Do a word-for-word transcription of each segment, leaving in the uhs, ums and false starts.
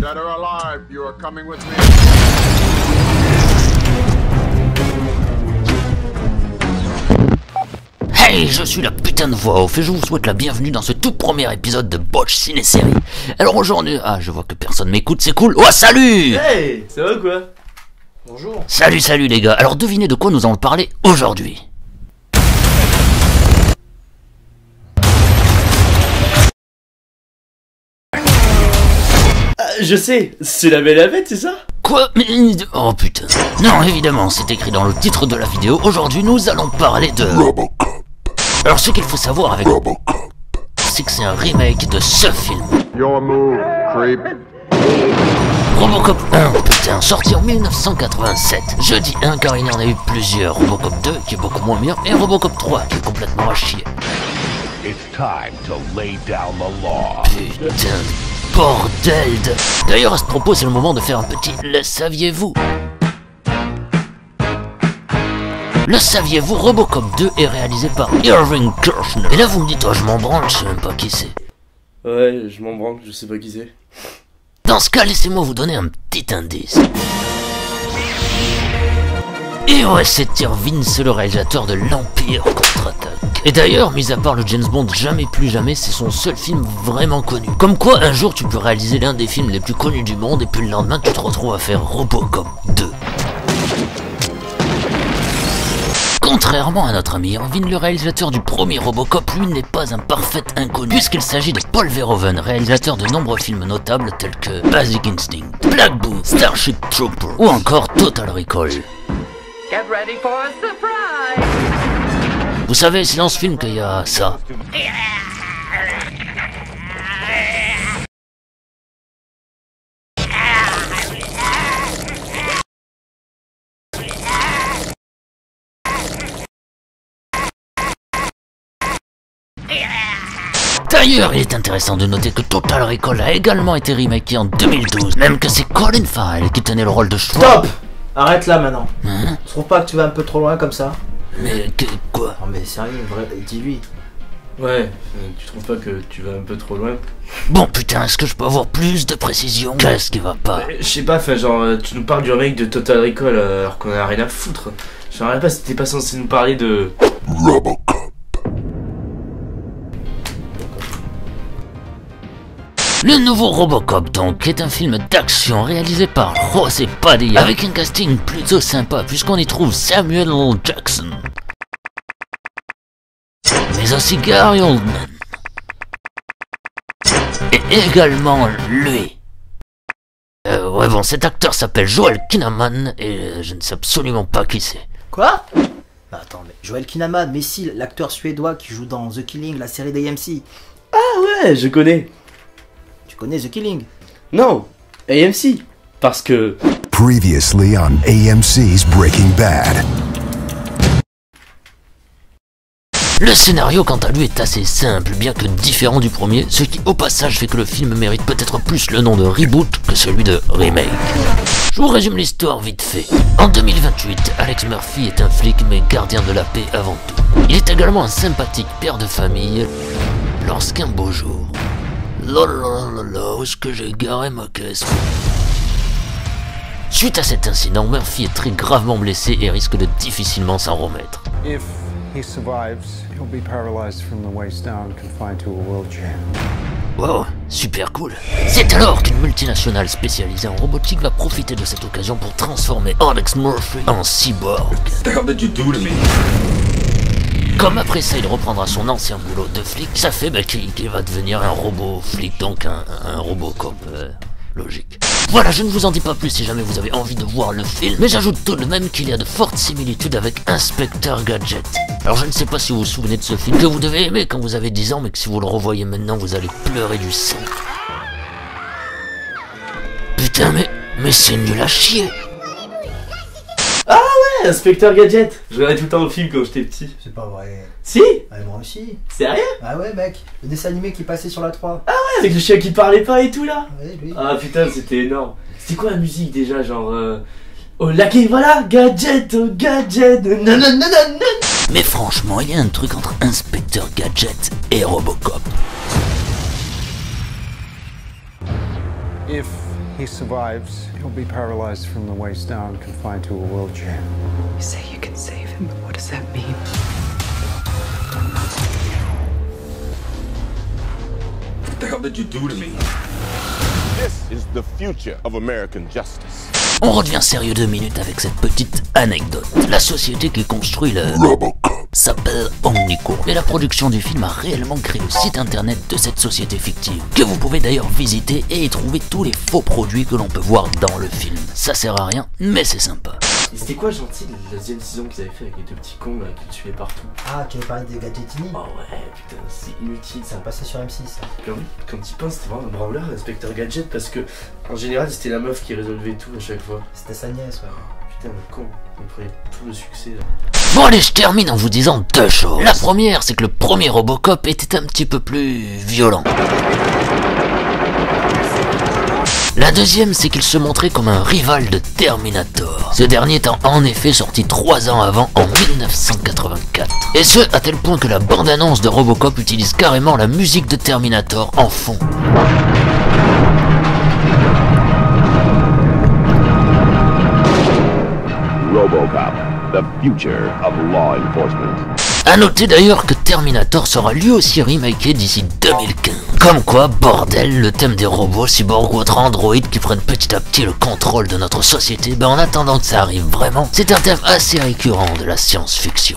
Dead or alive, you are coming with me. Hey, je suis la putain de voix off et je vous souhaite la bienvenue dans ce tout premier épisode de Botch Ciné-Série. Alors aujourd'hui... Ah, je vois que personne m'écoute, c'est cool. Oh, salut! Hey, ça va quoi? Bonjour. Salut, salut les gars. Alors devinez de quoi nous allons parler aujourd'hui. Ah, je sais, c'est la Belle et la Bête, c'est ça? Quoi? Mais... Oh putain. Non, évidemment, c'est écrit dans le titre de la vidéo. Aujourd'hui, nous allons parler de... Robocop. Alors ce qu'il faut savoir avec Robocop, c'est que c'est un remake de ce film. Your move, creep. Robocop un, putain, sorti en mille neuf cent quatre-vingt-sept. Je dis un car il y en a eu plusieurs. Robocop deux, qui est beaucoup moins bien, et Robocop trois, qui est complètement à chier. It's time to lay down the law. Putain, bordel de... D'ailleurs, à ce propos, c'est le moment de faire un petit « Le saviez-vous » Le saviez-vous, Robocop deux est réalisé par Irving Kershner. Et là, vous me dites, oh, je m'en branle, je sais même pas qui c'est. Ouais, je m'en branle, je sais pas qui c'est. Dans ce cas, laissez-moi vous donner un petit indice. Et ouais, c'est Irving, c'est le réalisateur de l'Empire contre-attaque. Et d'ailleurs, mis à part le James Bond Jamais plus jamais, c'est son seul film vraiment connu. Comme quoi, un jour, tu peux réaliser l'un des films les plus connus du monde, et puis le lendemain, tu te retrouves à faire Robocop deux. Contrairement à notre ami Irving, le réalisateur du premier Robocop, lui, n'est pas un parfait inconnu, puisqu'il s'agit de Paul Verhoeven, réalisateur de nombreux films notables tels que Basic Instinct, Black Book, Starship Trooper ou encore Total Recall. Get ready for a surprise. Vous savez, c'est dans ce film qu'il y a ça. D'ailleurs, il est intéressant de noter que Total Recall a également été remaké en deux mille douze, même que c'est Colin Farrell qui tenait le rôle de Schwartz. Stop! Arrête là maintenant. Hein? Tu trouves pas que tu vas un peu trop loin comme ça? Mais que... quoi? Non mais sérieux, vrai, dis-lui. Ouais, euh, tu trouves pas que tu vas un peu trop loin? Bon putain, est-ce que je peux avoir plus de précision? Qu'est-ce qui va pas? Euh, Je sais pas, enfin genre, euh, tu nous parles du remake de Total Recall euh, alors qu'on a rien à foutre. Je sais pas si t'es pas censé nous parler de... Robocop. Le nouveau Robocop, donc, est un film d'action réalisé par José Padilla, avec un casting plutôt sympa, puisqu'on y trouve Samuel L. Jackson, mais aussi Gary Oldman, et également lui. Euh, ouais bon, cet acteur s'appelle Joel Kinnaman, et euh, je ne sais absolument pas qui c'est. Quoi? Bah attends, mais Joel Kinnaman, mais si, l'acteur suédois qui joue dans The Killing, la série d'A M C. Ah ouais, je connais. Tu connais The Killing? Non, A M C. Parce que... Previously on A M C's Breaking Bad. Le scénario, quant à lui, est assez simple, bien que différent du premier, ce qui, au passage, fait que le film mérite peut-être plus le nom de reboot que celui de remake. Je vous résume l'histoire vite fait. En deux mille vingt-huit, Alex Murphy est un flic, mais gardien de la paix avant tout. Il est également un sympathique père de famille, lorsqu'un beau jour... Là là là là, où est-ce que j'ai garé ma caisse? Suite à cet incident, Murphy est très gravement blessé et risque de difficilement s'en remettre. If he survives, he'll be paralyzed from the waist down, confined to a wheelchair. Wow, super cool. C'est alors qu'une multinationale spécialisée en robotique va profiter de cette occasion pour transformer Alex Murphy en cyborg. How did you do to me? Comme après ça il reprendra son ancien boulot de flic, ça fait bah, qu'il qu'il va devenir un robot flic, donc un, un Robocop, euh, logique. Voilà, je ne vous en dis pas plus si jamais vous avez envie de voir le film, mais j'ajoute tout de même qu'il y a de fortes similitudes avec Inspecteur Gadget. Alors je ne sais pas si vous vous souvenez de ce film, que vous devez aimer quand vous avez dix ans, mais que si vous le revoyez maintenant, vous allez pleurer du sang. Putain, mais, mais c'est nul à chier. Ah ouais, Inspecteur Gadget. Je regardais tout le temps le film quand j'étais petit. C'est pas vrai. Si? Ah, moi aussi. Sérieux? Ah ouais mec, le dessin animé qui passait sur la trois. Ah ouais, avec le chien qui parlait pas et tout là. Ouais, lui. Ah putain, c'était énorme. C'était quoi la musique déjà, genre... Euh... Oh là, voilà, Gadget, oh Gadget, nanana. Mais franchement, il y a un truc entre Inspecteur Gadget et Robocop. If he survives, he'll be paralyzed from the waist down, confined to a wheelchair. You say you can save him, but what does that mean? What the hell did you do to me? This is the future of American justice. On redevient sérieux deux minutes avec cette petite anecdote. La société qui construit le Robocop s'appelle Omnicorp. Et la production du film a réellement créé le site internet de cette société fictive, que vous pouvez d'ailleurs visiter et y trouver tous les faux produits que l'on peut voir dans le film. Ça sert à rien, mais c'est sympa. Et c'était quoi gentil la deuxième saison qu'ils avaient fait avec les deux petits cons là qui le suivaient partout? Ah, tu veux parler des Gadgetini? Oh ouais, putain, c'est inutile ça. Ça passait sur M six. Quand, quand il pense, c'était vraiment un branleur, l'inspecteur Gadget, parce que en général c'était la meuf qui résolvait tout à chaque fois. C'était sa nièce, ouais. Putain, le con, il prenait tout le succès là. Bon allez, je termine en vous disant deux choses. La première, c'est que le premier Robocop était un petit peu plus violent. La deuxième, c'est qu'il se montrait comme un rival de Terminator. Ce dernier étant en effet sorti trois ans avant, en mille neuf cent quatre-vingt-quatre. Et ce, à tel point que la bande-annonce de Robocop utilise carrément la musique de Terminator en fond. Robocop, the future of law enforcement. A noter d'ailleurs que Terminator sera lui aussi remaké d'ici deux mille quinze. Comme quoi, bordel, le thème des robots, cyborgs ou autres androïdes qui prennent petit à petit le contrôle de notre société, ben en attendant que ça arrive vraiment, c'est un thème assez récurrent de la science-fiction.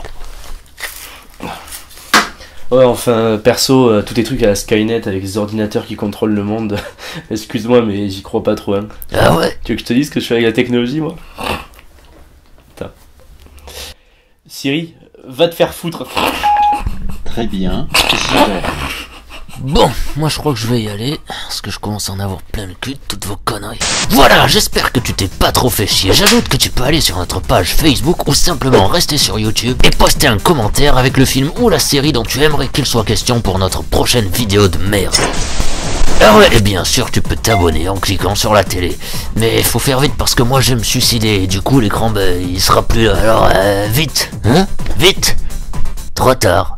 Ouais, enfin, perso, euh, tous les trucs à la Skynet avec les ordinateurs qui contrôlent le monde, excuse-moi, mais j'y crois pas trop, hein. Ah ouais? Tu veux que je te dise ce que je fais avec la technologie, moi? Putain. Siri, va te faire foutre. Très bien. Bon, moi je crois que je vais y aller, parce que je commence à en avoir plein le cul de toutes vos conneries. Voilà, j'espère que tu t'es pas trop fait chier. J'ajoute que tu peux aller sur notre page Facebook ou simplement rester sur YouTube et poster un commentaire avec le film ou la série dont tu aimerais qu'il soit question pour notre prochaine vidéo de merde. Ah ouais, et bien sûr tu peux t'abonner en cliquant sur la télé. Mais faut faire vite parce que moi je vais me suicider et du coup l'écran ben il sera plus là. Alors euh, vite, hein? Vite! Trop tard.